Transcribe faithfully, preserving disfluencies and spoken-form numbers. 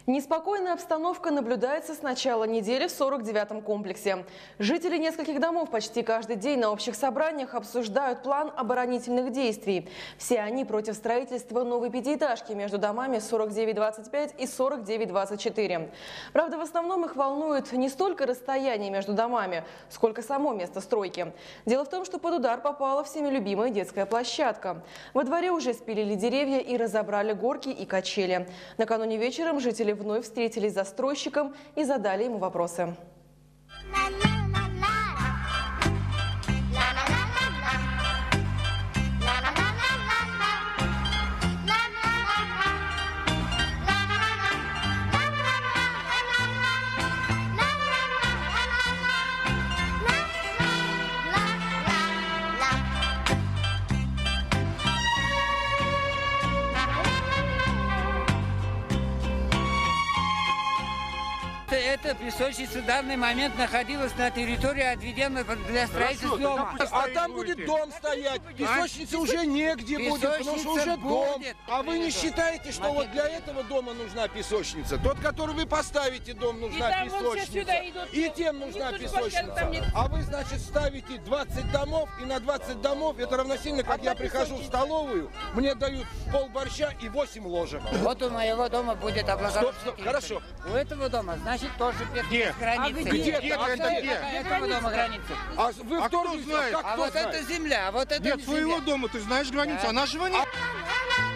Неспокойная обстановка наблюдается с начала недели в сорок девятом комплексе. Жители нескольких домов почти каждый день на общих собраниях обсуждают план оборонительных действий. Все они против строительства новой пятиэтажки между домами сорок девять двадцать пять и сорок девять двадцать четыре. Правда, в основном их волнует не столько расстояние между домами, сколько само место стройки. Дело в том, что под удар попала всеми любимая детская площадка. Во дворе уже спилили деревья и разобрали горки и качели. Накануне вечером жители вновь встретились с застройщиком и задали ему вопросы. Эта песочница в данный момент находилась на территории, отведенной для строительства дома. А там будет дом стоять. Песочница а? уже негде будет, потому что уже дом. А вы не считаете, что вот для этого дома нужна песочница? Тот, который вы поставите дом, нужна песочница. И тем нужна песочница. А вы, значит, ставите двадцать домов, и на двадцать домов это равносильно, как я прихожу в столовую, мне дают пол борща и восемь ложек. Вот у моего дома будет образоваться. Хорошо. У этого дома, значит, тоже где? Границы. А где? где? А это где? Этого дома границы. А вы а кто знает? А вот это земля, вот это Нет, земля. своего дома ты знаешь границу, Да. она же не...